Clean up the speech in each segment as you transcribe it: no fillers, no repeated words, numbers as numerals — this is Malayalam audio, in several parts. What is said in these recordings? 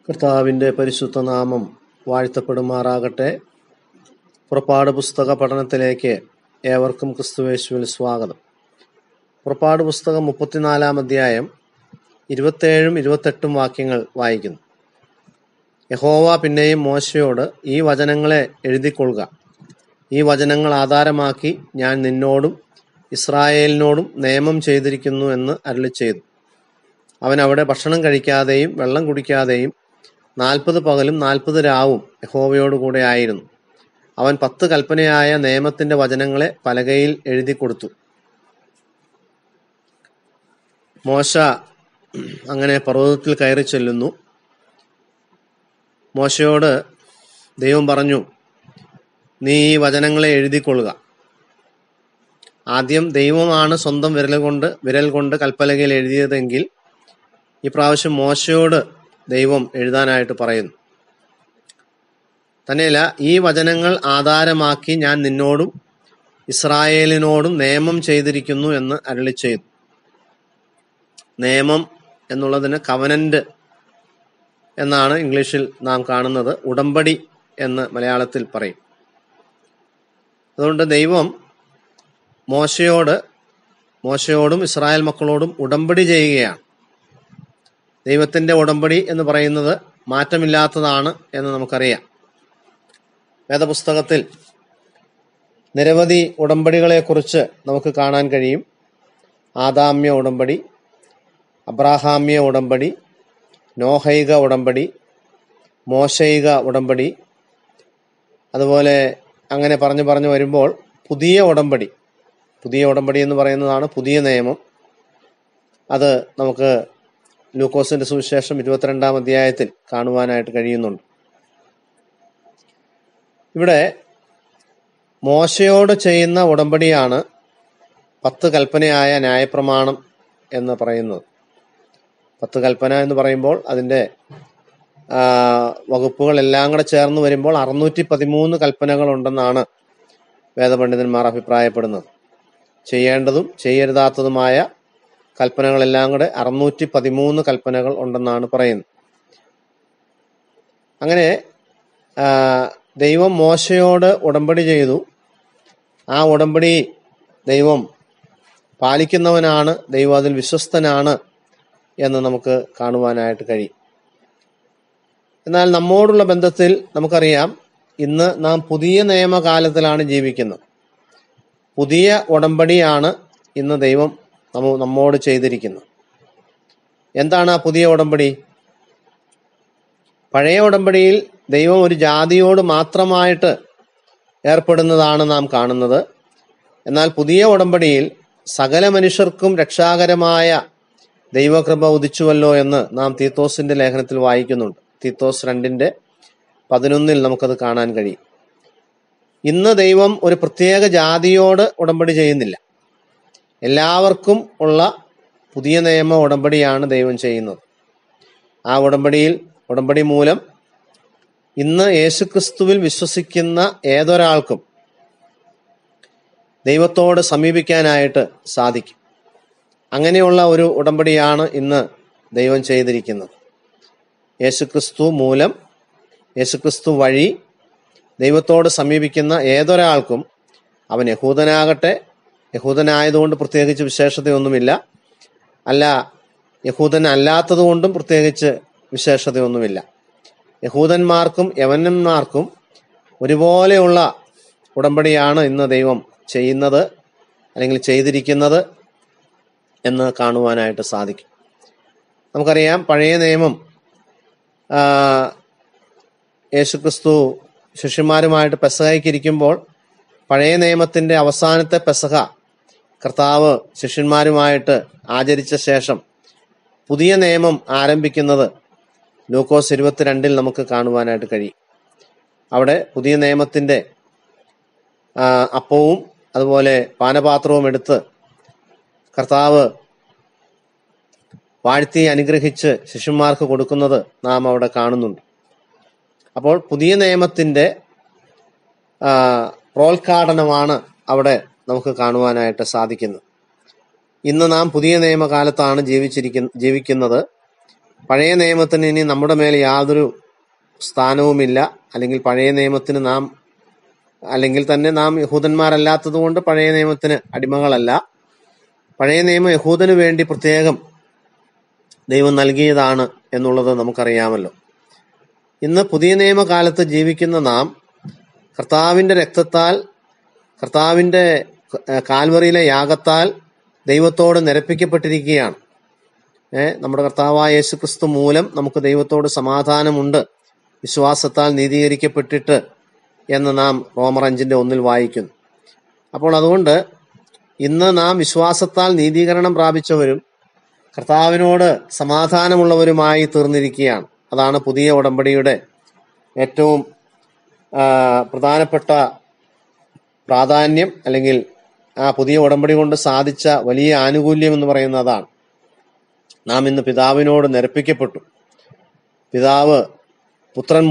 കർത്താവിൻ്റെ പരിശുദ്ധ നാമം വാഴ്ത്തപ്പെടുമാറാകട്ടെ. പുറപ്പാട് പുസ്തക പഠനത്തിലേക്ക് ഏവർക്കും ക്രിസ്തുയേശുവിൽ സ്വാഗതം. പുറപ്പാട് പുസ്തകം 34 അധ്യായം 27-28 വാക്യങ്ങൾ വായിക്കുന്നു. യഹോവ പിന്നെയും മോശയോട്, ഈ വചനങ്ങളെ എഴുതിക്കൊള്ളുക. ഈ വചനങ്ങൾ ആധാരമാക്കി ഞാൻ നിന്നോടും ഇസ്രായേലിനോടും നിയമം ചെയ്തിരിക്കുന്നു എന്ന് അരുളിച്ചെയ്തു. അവൻ അവിടെ ഭക്ഷണം കഴിക്കാതെയും വെള്ളം കുടിക്കാതെയും 40 പകലും 40 രാവും യഹോവയോടുകൂടെ ആയിരുന്നു. അവൻ 10 കൽപ്പനയായ നിയമത്തിന്റെ വചനങ്ങളെ പലകയിൽ എഴുതി കൊടുത്തു. മോശ അങ്ങനെ പർവ്വതത്തിൽ കയറി ചെല്ലുന്നു. മോശയോട് ദൈവം പറഞ്ഞു, നീ ഈ വചനങ്ങളെ എഴുതിക്കൊള്ളുക. ആദ്യം ദൈവമാണ് സ്വന്തം വിരൽ കൊണ്ട് കൽപ്പലകയിൽ എഴുതിയതെങ്കിൽ ഈ പ്രാവശ്യം മോശയോട് ദൈവം എഴുതാനായിട്ട് പറയുന്നു. തന്നെയല്ല, ഈ വചനങ്ങൾ ആധാരമാക്കി ഞാൻ നിന്നോടും ഇസ്രായേലിനോടും നിയമം ചെയ്തിരിക്കുന്നു എന്ന് അരുളിച്ചെയ്തു. നിയമം എന്നുള്ളതിന് കവനന്റ് എന്നാണ് ഇംഗ്ലീഷിൽ നാം കാണുന്നത്. ഉടമ്പടി എന്ന് മലയാളത്തിൽ പറയും. അതുകൊണ്ട് ദൈവം മോശയോടും ഇസ്രായേൽ മക്കളോടും ഉടമ്പടി ചെയ്യുകയാണ്. ദൈവത്തിന്റെ ഉടമ്പടി എന്ന് പറയുന്നത് മാറ്റമില്ലാത്തതാണ് എന്ന് നമുക്കറിയാം. വേദപുസ്തകത്തിൽ നിരവധി ഉടമ്പടികളെക്കുറിച്ച് നമുക്ക് കാണാൻ കഴിയും. ആദാമ്യ ഉടമ്പടി, അബ്രാഹാമ്യ ഉടമ്പടി, നോഹൈക ഉടമ്പടി, മോശൈക ഉടമ്പടി, അതുപോലെ അങ്ങനെ പറഞ്ഞു വരുമ്പോൾ പുതിയ ഉടമ്പടി എന്ന് പറയുന്നതാണ് പുതിയ നിയമം. അത് നമുക്ക് ലൂക്കോസിന്റെ സുവിശേഷം 22 അധ്യായത്തിൽ കാണുവാനായിട്ട് കഴിയുന്നുണ്ട്. ഇവിടെ മോശയോട് ചെയ്യുന്ന ഉടമ്പടിയാണ് 10 കൽപ്പനയായ ന്യായപ്രമാണം എന്ന് പറയുന്നത്. 10 കൽപ്പന എന്ന് പറയുമ്പോൾ അതിൻ്റെ വകുപ്പുകളെല്ലാം കൂടെ ചേർന്ന് വരുമ്പോൾ 613 കൽപ്പനകൾ ഉണ്ടെന്നാണ് വേദപണ്ഡിതന്മാർ അഭിപ്രായപ്പെടുന്നത്. ചെയ്യേണ്ടതും ചെയ്യരുതാത്തതുമായ കൽപ്പനകളെല്ലാം കൂടെ 613 കൽപ്പനകൾ ഉണ്ടെന്നാണ് പറയുന്നത്. അങ്ങനെ ദൈവം മോശയോട് ഉടമ്പടി ചെയ്തു. ആ ഉടമ്പടി ദൈവം പാലിക്കുന്നവനാണ്, ദൈവം അതിൽ വിശ്വസ്തനാണ് എന്ന് നമുക്ക് കാണുവാനായിട്ട് കഴിയും. എന്നാൽ നമ്മോടുള്ള ബന്ധത്തിൽ നമുക്കറിയാം, ഇന്ന് നാം പുതിയ നിയമകാലത്തിലാണ് ജീവിക്കുന്നത്. പുതിയ ഉടമ്പടിയാണ് ഇന്ന് ദൈവം നമ്മോട് ചെയ്തിരിക്കുന്നത്. എന്താണ് ആ പുതിയ ഉടമ്പടി? പഴയ ഉടമ്പടിയിൽ ദൈവം ഒരു ജാതിയോട് മാത്രമായിട്ട് ഏർപ്പെടുന്നതാണ് നാം കാണുന്നത്. എന്നാൽ പുതിയ ഉടമ്പടിയിൽ സകല മനുഷ്യർക്കും രക്ഷാകരമായ ദൈവകൃപ ഉദിച്ചുവല്ലോ എന്ന് നാം തീത്തോസിന്റെ ലേഖനത്തിൽ വായിക്കുന്നുണ്ട്. തീത്തോസ് 2:11 നമുക്കത് കാണാൻ കഴിയും. ഇന്ന് ദൈവം ഒരു പ്രത്യേക ജാതിയോട് ഉടമ്പടി ചെയ്യുന്നില്ല. എല്ലാവർക്കും ഉള്ള പുതിയ നിയമ ഉടമ്പടിയാണ് ദൈവം ചെയ്യുന്നത്. ആ ഉടമ്പടി മൂലം ഇന്ന് യേശുക്രിസ്തുവിൽ വിശ്വസിക്കുന്ന ഏതൊരാൾക്കും ദൈവത്തോട് സമീപിക്കാനായിട്ട് സാധിക്കും. അങ്ങനെയുള്ള ഒരു ഉടമ്പടിയാണ് ഇന്ന് ദൈവം ചെയ്തിരിക്കുന്നത്. യേശുക്രിസ്തു വഴി ദൈവത്തോട് സമീപിക്കുന്ന ഏതൊരാൾക്കും, അവൻ യഹൂദനായതുകൊണ്ട് പ്രത്യേകിച്ച് വിശേഷതയൊന്നുമില്ല, യഹൂദൻ അല്ലാത്തത് കൊണ്ടും പ്രത്യേകിച്ച് വിശേഷതയൊന്നുമില്ല. യഹൂദന്മാർക്കും യവനന്മാർക്കും ഒരുപോലെയുള്ള ഉടമ്പടിയാണ് ഇന്ന് ദൈവം ചെയ്യുന്നത്, അല്ലെങ്കിൽ ചെയ്തിരിക്കുന്നത് എന്ന് കാണുവാനായിട്ട് സാധിക്കും. നമുക്കറിയാം, പഴയ നിയമം യേശുക്രിസ്തു ശിഷ്യന്മാരുമായിട്ട് പെസഹയ്ക്കിരിക്കുമ്പോൾ പഴയ നിയമത്തിന്റെ അവസാനത്തെ പെസഹ കർത്താവ് ശിഷ്യന്മാരുമായിട്ട് ആചരിച്ച ശേഷം പുതിയ നിയമം ആരംഭിക്കുന്നത് ലൂക്കോസ് 22 നമുക്ക് കാണുവാനായിട്ട് കഴിയും. അവിടെ പുതിയ നിയമത്തിന്റെ അപ്പവും അതുപോലെ പാനപാത്രവും എടുത്ത് കർത്താവ് വാഴ്ത്തി അനുഗ്രഹിച്ച് ശിഷ്യന്മാർക്ക് കൊടുക്കുന്നത് നാം അവിടെ കാണുന്നുണ്ട്. അപ്പോൾ പുതിയ നിയമത്തിന്റെ പ്രോത്ഘാടനമാണ് അവിടെ നമുക്ക് കാണുവാനായിട്ട് സാധിക്കുന്നത്. ഇന്ന് നാം പുതിയ നിയമകാലത്താണ് ജീവിക്കുന്നത്. പഴയ നിയമത്തിന് ഇനി നമ്മുടെ മേൽ യാതൊരു സ്ഥാനവുമില്ല. അല്ലെങ്കിൽ പഴയ നിയമത്തിന് അല്ലെങ്കിൽ തന്നെ നാം യഹൂദന്മാരല്ലാത്തത് കൊണ്ട് പഴയ നിയമത്തിന് അടിമകളല്ല. പഴയ നിയമം യഹൂദന് വേണ്ടി പ്രത്യേകം ദൈവം നൽകിയതാണ് എന്നുള്ളത് നമുക്കറിയാമല്ലോ. ഇന്ന് പുതിയ നിയമകാലത്ത് ജീവിക്കുന്ന നാം കർത്താവിന്റെ രക്തത്താൽ, കർത്താവിന്റെ കാൽവറിയിലെ യാഗത്താൽ ദൈവത്തോട് നിരപ്പിക്കപ്പെട്ടിരിക്കുകയാണ്. നമ്മുടെ കർത്താവായ യേശുക്രിസ്തു മൂലം നമുക്ക് ദൈവത്തോട് സമാധാനമുണ്ട്, വിശ്വാസത്താൽ നീതീകരിക്കപ്പെട്ടിട്ട് എന്ന് നാം റോമർ 5:1 വായിക്കുന്നു. അപ്പോൾ അതുകൊണ്ട് ഇന്ന് നാം വിശ്വാസത്താൽ നീതീകരണം പ്രാപിച്ചവരും കർത്താവിനോട് സമാധാനമുള്ളവരുമായി തീർന്നിരിക്കുകയാണ്. അതാണ് പുതിയ ഉടമ്പടിയുടെ ഏറ്റവും പ്രധാനപ്പെട്ട പ്രാധാന്യം, അല്ലെങ്കിൽ ആ പുതിയ ഉടമ്പടി കൊണ്ട് സാധിച്ച വലിയ ആനുകൂല്യം എന്ന് പറയുന്നത് അതാണ്. നാം ഇന്ന് പിതാവിനോട് നിരപ്പിക്കപ്പെട്ടു. പിതാവ് പുത്രൻ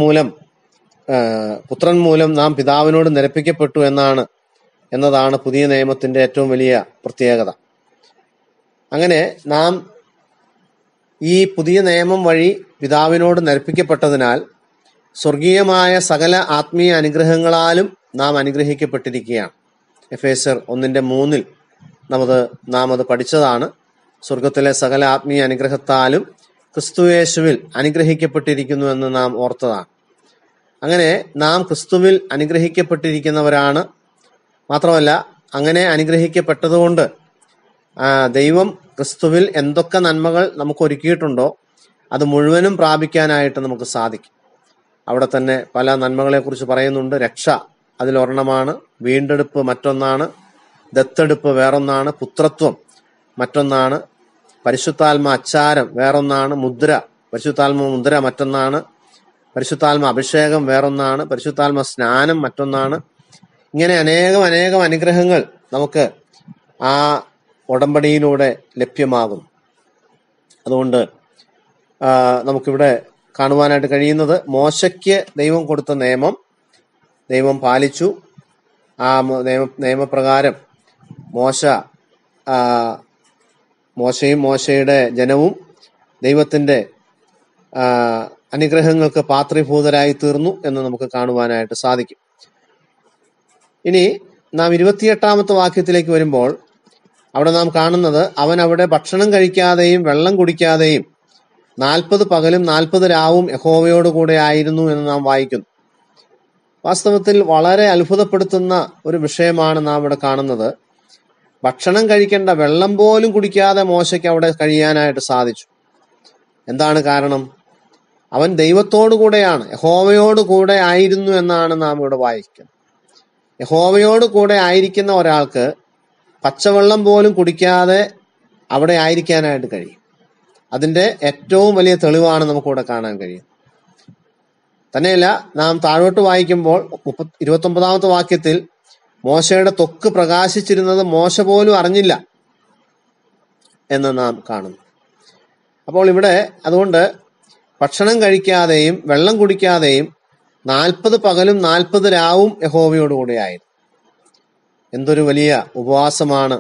മൂലം നാം പിതാവിനോട് നിരപ്പിക്കപ്പെട്ടു എന്നതാണ് പുതിയ നിയമത്തിന്റെ ഏറ്റവും വലിയ പ്രത്യേകത. അങ്ങനെ നാം ഈ പുതിയ നിയമം വഴി പിതാവിനോട് നിരപ്പിക്കപ്പെട്ടതിനാൽ സ്വർഗീയമായ സകല ആത്മീയ അനുഗ്രഹങ്ങളാലും നാം അനുഗ്രഹിക്കപ്പെട്ടിരിക്കുകയാണ്. എഫേസ്യർ 1:3 നാം അത് പഠിച്ചതാണ്. സ്വർഗത്തിലെ സകല ആത്മീയ അനുഗ്രഹത്താലും ക്രിസ്തുയേശുവിൽ അനുഗ്രഹിക്കപ്പെട്ടിരിക്കുന്നു എന്ന് നാം ഓർത്തതാണ്. അങ്ങനെ നാം ക്രിസ്തുവിൽ അനുഗ്രഹിക്കപ്പെട്ടിരിക്കുന്നവരാണ്. മാത്രമല്ല, അങ്ങനെ അനുഗ്രഹിക്കപ്പെട്ടതുകൊണ്ട് ദൈവം ക്രിസ്തുവിൽ എന്തൊക്കെ നന്മകൾ നമുക്ക് ഒരുക്കിയിട്ടുണ്ടോ അത് മുഴുവനും പ്രാപിക്കാനായിട്ട് നമുക്ക് സാധിക്കും. അവിടെ തന്നെ പല നന്മകളെ കുറിച്ച് പറയുന്നുണ്ട്. രക്ഷ അതിലൊരെണ്ണമാണ്, വീണ്ടെടുപ്പ് മറ്റൊന്നാണ്, ദത്തെടുപ്പ് വേറൊന്നാണ്, പുത്രത്വം മറ്റൊന്നാണ്, പരിശുദ്ധാത്മ അച്ചാരം വേറൊന്നാണ്, പരിശുദ്ധാത്മ മുദ്ര മറ്റൊന്നാണ്, പരിശുദ്ധാത്മ അഭിഷേകം വേറൊന്നാണ്, പരിശുദ്ധാത്മ സ്നാനം മറ്റൊന്നാണ്. ഇങ്ങനെ അനേകം അനുഗ്രഹങ്ങൾ നമുക്ക് ആ ഉടമ്പടിയിലൂടെ ലഭ്യമാകും. അതുകൊണ്ട് നമുക്കിവിടെ കാണുവാനായിട്ട് കഴിയുന്നത്, മോശയ്ക്ക് ദൈവം കൊടുത്ത നിയമം ദൈവം പാലിച്ചു. ആ നിയമപ്രകാരം മോശയും മോശയുടെ ജനവും ദൈവത്തിന്റെ അനുഗ്രഹങ്ങൾക്ക് പാത്രീഭൂതരായി തീർന്നു എന്ന് നമുക്ക് കാണുവാനായിട്ട് സാധിക്കും. ഇനി നാം 28-ാമത്തെ വാക്യത്തിലേക്ക് വരുമ്പോൾ അവിടെ നാം കാണുന്നത്, അവൻ അവിടെ ഭക്ഷണം കഴിക്കാതെയും വെള്ളം കുടിക്കാതെയും 40 പകലും 40 രാവും യഹോവയോട് കൂടെ ആയിരുന്നു എന്ന് നാം വായിക്കുന്നു. വാസ്തവത്തിൽ വളരെ അത്ഭുതപ്പെടുത്തുന്ന ഒരു വിഷയമാണ് നാം ഇവിടെ കാണുന്നത്. ഭക്ഷണം കഴിക്കേണ്ട വെള്ളം പോലും കുടിക്കാതെ മോശയ്ക്ക് അവിടെ കഴിയാനായിട്ട് സാധിച്ചു. എന്താണ് കാരണം? അവൻ ദൈവത്തോടു കൂടെയാണ്, യഹോവയോട് കൂടെ ആയിരുന്നു എന്നാണ് നാം ഇവിടെ വായിക്കുന്നത്. യഹോവയോട് കൂടെ ആയിരിക്കുന്ന ഒരാൾക്ക് പച്ചവെള്ളം പോലും കുടിക്കാതെ അവിടെ ആയിരിക്കാനായിട്ട് കഴിയും. അതിന്റെ ഏറ്റവും വലിയ തെളിവാണ് നമുക്കിവിടെ കാണാൻ കഴിയും. തന്നെയല്ല, നാം താഴോട്ട് വായിക്കുമ്പോൾ 29-ാമത്തെ വാക്യത്തിൽ മോശയുടെ ത്വക്ക് പ്രകാശിച്ചിരുന്നത് മോശ പോലും അറിഞ്ഞില്ല എന്ന് നാം കാണുന്നു. അപ്പോൾ ഇവിടെ അതുകൊണ്ട് ഭക്ഷണം കഴിക്കാതെയും വെള്ളം കുടിക്കാതെയും 40 പകലും 40 രാവും യഹോവയോട് കൂടെ ആയിരുന്നു. എന്തൊരു വലിയ ഉപവാസമാണ്!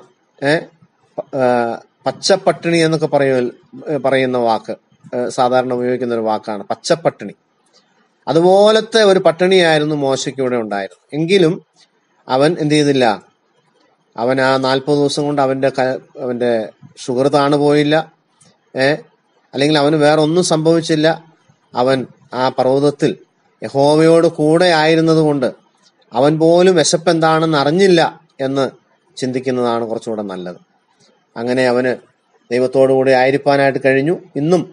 പച്ചപ്പട്ടിണി എന്നൊക്കെ പറയുന്ന വാക്ക് സാധാരണ ഉപയോഗിക്കുന്ന ഒരു വാക്കാണ് പച്ചപ്പട്ടിണി. അതുപോലത്തെ ഒരു പട്ടിണിയായിരുന്നു മോശയ്ക്ക് ഇവിടെ ഉണ്ടായിരുന്നു. എങ്കിലും അവൻ എന്ത് ചെയ്തില്ല? അവൻ ആ 40 ദിവസം കൊണ്ട് അവന്റെ ഷുഗർ താണു പോയില്ല, അല്ലെങ്കിൽ അവന് വേറെ ഒന്നും സംഭവിച്ചില്ല. അവൻ ആ പർവ്വതത്തിൽ യഹോവയോട് കൂടെ ആയിരുന്നത് കൊണ്ട് അവൻ പോലും വിശപ്പ് എന്താണെന്ന് അറിഞ്ഞില്ല എന്ന് ചിന്തിക്കുന്നതാണ് കുറച്ചുകൂടെ നല്ലത്. അങ്ങനെ അവന് ദൈവത്തോടു കൂടെ ആയിരിക്കാനായിട്ട് കഴിഞ്ഞു. ഇന്നും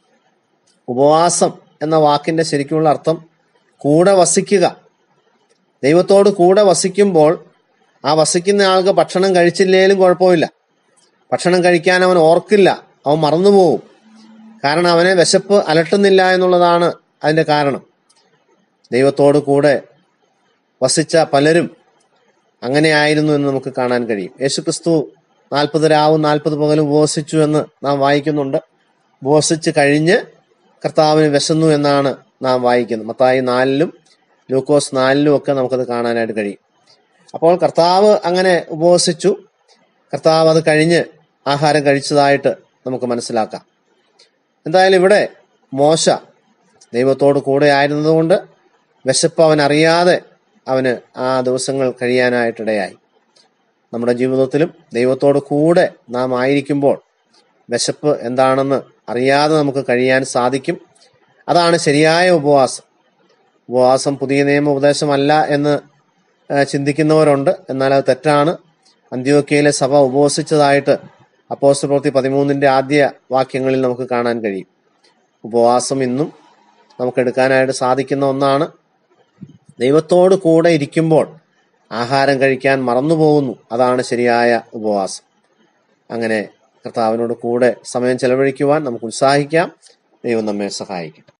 ഉപവാസം എന്ന വാക്കിന്റെ ശരിക്കുള്ള അർത്ഥം കൂടെ വസിക്കുക. ദൈവത്തോട് കൂടെ വസിക്കുമ്പോൾ ആ വസിക്കുന്ന ആൾക്ക് ഭക്ഷണം കഴിച്ചില്ലേലും കുഴപ്പമില്ല. ഭക്ഷണം കഴിക്കാൻ അവൻ ഓർക്കില്ല, അവൻ മറന്നുപോകും. കാരണം അവനെ വിശപ്പ് അലട്ടുന്നില്ല എന്നുള്ളതാണ് അതിന്റെ കാരണം. ദൈവത്തോട് കൂടെ വസിച്ച പലരും അങ്ങനെയായിരുന്നു എന്ന് നമുക്ക് കാണാൻ കഴിയും. യേശുക്രിസ്തു 40 രാവും 40 പകലും ഉപവസിച്ചു എന്ന് നാം വായിക്കുന്നുണ്ട്. ഉപവസിച്ച് കഴിഞ്ഞ് കർത്താവിന് വിശന്നു എന്നാണ് നാം വായിക്കുന്നത്. മത്തായി 4-ലും ലൂക്കോസ് 4-ലും ഒക്കെ നമുക്കത് കാണാനായിട്ട് കഴിയും. അപ്പോൾ കർത്താവ് അങ്ങനെ ഉപവസിച്ചു. കർത്താവ് അത് കഴിഞ്ഞ് ആഹാരം കഴിച്ചതായിട്ട് നമുക്ക് മനസ്സിലാക്കാം. എന്തായാലും ഇവിടെ മോശ ദൈവത്തോട് കൂടെ ആയിരുന്നതുകൊണ്ട് വിശപ്പ് അവൻ അറിയാതെ അവന് ആ ദിവസങ്ങൾ കഴിയാനായിട്ടിടയായി. നമ്മുടെ ജീവിതത്തിലും ദൈവത്തോട് കൂടെ നാം ആയിരിക്കുമ്പോൾ വിശപ്പ് എന്താണെന്ന് അറിയാതെ നമുക്ക് കഴിയാൻ സാധിക്കും. അതാണ് ശരിയായ ഉപവാസം. ഉപവാസം പുതിയ നിയമ ഉപദേശമല്ല എന്ന് ചിന്തിക്കുന്നവരുണ്ട്. എന്നാൽ അത് തെറ്റാണ്. അന്ത്യോക്യയിലെ സഭ ഉപവസിച്ചതായിട്ട് അപ്പോസ്തലപ്രവൃത്തി 13 ആദ്യ വാക്യങ്ങളിൽ നമുക്ക് കാണാൻ കഴിയും. ഉപവാസം ഇന്നും നമുക്ക് എടുക്കാനായിട്ട് സാധിക്കുന്ന ഒന്നാണ്. ദൈവത്തോട് കൂടെ ഇരിക്കുമ്പോൾ ആഹാരം കഴിക്കാൻ മറന്നുപോകുന്നു. അതാണ് ശരിയായ ഉപവാസം. അങ്ങനെ കർത്താവിനോട് കൂടെ സമയം ചെലവഴിക്കുവാൻ നമുക്ക് ഉത്സാഹിക്കാം. ദൈവം നമ്മെ സഹായിക്കട്ടെ.